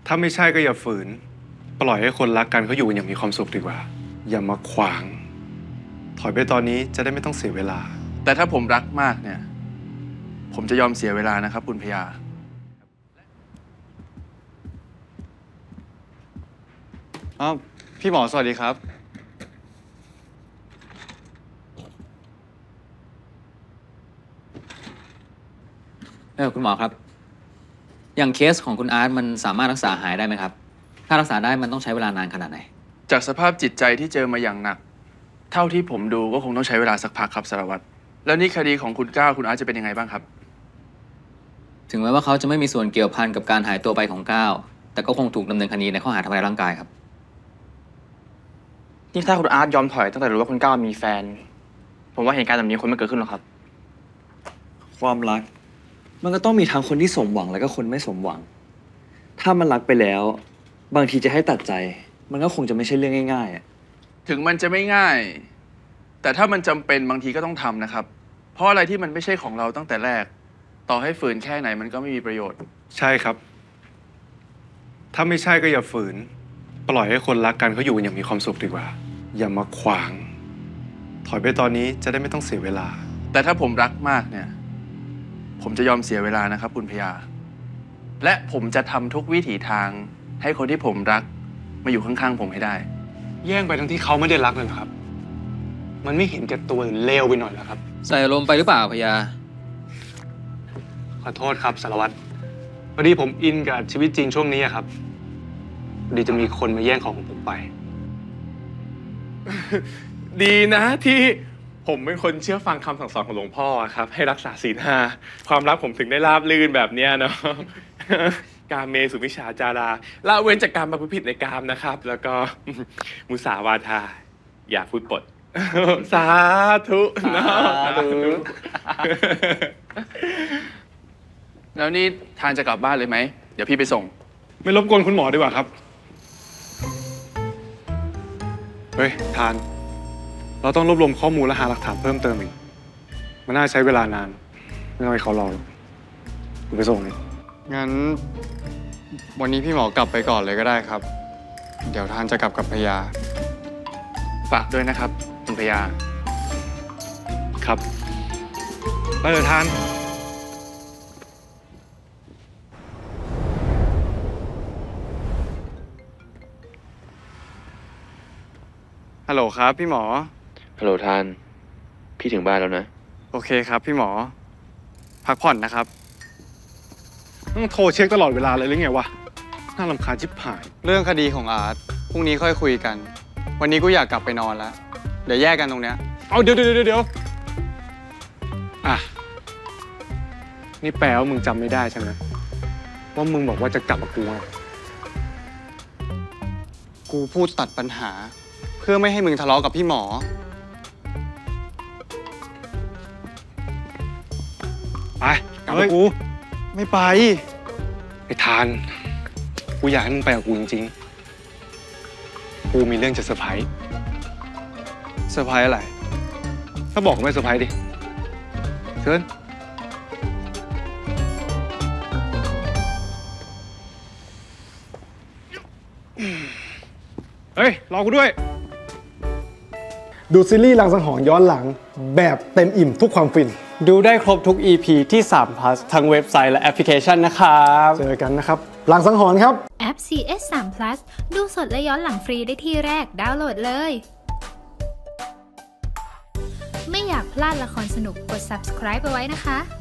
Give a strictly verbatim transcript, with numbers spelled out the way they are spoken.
ถ้าไม่ใช่ก็อย่าฝืนปล่อยให้คนรักกันเขาอยู่กันอย่างมีความสุขดีกว่าอย่ามาขวางถอยไปตอนนี้จะได้ไม่ต้องเสียเวลาแต่ถ้าผมรักมากเนี่ยผมจะยอมเสียเวลานะครับคุณพยาอ้าวพี่หมอสวัสดีครับเออคุณหมอครับอย่างเคสของคุณอาร์ตมันสามารถรักษาหายได้ไหมครับถ้ารักษาได้มันต้องใช้เวลานานขนาดไหนจากสภาพจิตใจที่เจอมาอย่างหนักเท่าที่ผมดูก็คงต้องใช้เวลาสักพักครับสารวัตรแล้วนี่คดีของคุณก้าวคุณอาร์ตจะเป็นยังไงบ้างครับถึงแม้ว่าเขาจะไม่มีส่วนเกี่ยวพันกับการหายตัวไปของก้าวแต่ก็คงถูกดำเนินคดีในข้อหาทำร้ายร่างกายครับนี่ถ้าคุณอาร์ตยอมถอยตั้งแต่รู้ว่าคุณก้าวมีแฟนผมว่าเหตุการณ์แบบนี้คงไม่เกิดขึ้นหรอกครับความรักมันก็ต้องมีทั้งคนที่สมหวังแล้วก็คนไม่สมหวังถ้ามันรักไปแล้วบางทีจะให้ตัดใจมันก็คงจะไม่ใช่เรื่องง่ายๆอ่ะถึงมันจะไม่ง่ายแต่ถ้ามันจำเป็นบางทีก็ต้องทำนะครับเพราะอะไรที่มันไม่ใช่ของเราตั้งแต่แรกต่อให้ฝืนแค่ไหนมันก็ไม่มีประโยชน์ใช่ครับถ้าไม่ใช่ก็อย่าฝืนปล่อยให้คนรักกันเขาอยู่กันอย่างมีความสุขดีกว่าอย่ามาขวางถอยไปตอนนี้จะได้ไม่ต้องเสียเวลาแต่ถ้าผมรักมากเนี่ยผมจะยอมเสียเวลานะครับคุณพยาและผมจะทำทุกวิถีทางให้คนที่ผมรักมาอยู่ข้างๆผมให้ได้แย่งไปทั้งที่เขาไม่ได้รักเลยครับมันไม่เห็นแก่ตัวหรือเลวไปหน่อยแล้วครับใส่ลมไปหรือเปล่าพยาขอโทษครับสารวัตรพอดีผมอินกับชีวิตจริงช่วงนี้ครับพอดีจะมีคนมาแย่งของของผมไปดีนะที่ผมเป็นคนเชื่อฟังคำสั่งสอนของหลวงพ่อครับให้รักษาศีลห้าความรักผมถึงได้ราบรื่นแบบเนี้ยเนาะกาเมสุมิชฌาจาราละเว้นจากการประพฤติผิดในกามนะครับแล้วก็มุสาวาทาอย่าพูดปดสาธุเนาะสาธุแล้วนี่ทานจะกลับบ้านเลยไหมเดี๋ยวพี่ไปส่งไม่รบกวนคุณหมอดีกว่าครับเฮ้ยทานเราต้องรวบรวมข้อมูลและหาหลักฐานเพิ่มเติมอีกมันน่าใช้เวลานานไม่ต้องให้เขารอหรอกคุณไปส่งเลยงั้นวันนี้พี่หมอกลับไปก่อนเลยก็ได้ครับเดี๋ยวทานจะกลับกับพยาฝากด้วยนะครับคุณพยาครับไปเถอะทานฮัลโหลครับพี่หมอฮัลโหลทานพี่ถึงบ้านแล้วนะโอเคครับพี่หมอพักผ่อนนะครับต้องโทรเช็คตลอดเวลาเลยหรือไงวะน่ารำคาญชิบหายเรื่องคดีของอาร์ตพรุ่งนี้ค่อยคุยกันวันนี้กูอยากกลับไปนอนแล้วเดี๋ยวแยกกันตรงเนี้ยเอาเดี๋ยวเดี๋ยวเดี๋ยวอ่ะนี่แปลว่ามึงจำไม่ได้ใช่ไหมว่ามึงบอกว่าจะกลับกับกูไงกูพูดตัดปัญหาเพื่อไม่ให้มึงทะเลาะกับพี่หมอไปกลับกับกูไม่ไปไอ้ทานกูอยากให้มึงไปกับกูจริงๆกูมีเรื่องจะเซอร์ไพรส์เซอร์ไพรส์อะไรถ้าบอกก็ไม่เซอร์ไพรส์ดิเชิญเฮ้ยรอกูด้วยดูซีรีส์รังสังหรณ์ย้อนหลังแบบเต็มอิ่มทุกความฟินดูได้ครบทุก อี พี ที่ สาม plus ทั้งเว็บไซต์และแอปพลิเคชันนะครับเจอกันนะครับรังสังหรณ์ครับแอป ซี เอส สาม plus ดูสดและย้อนหลังฟรีได้ที่แรกดาวน์โหลดเลยไม่อยากพลาดละครสนุกกด ซับสไครบ์ ไปไว้นะคะ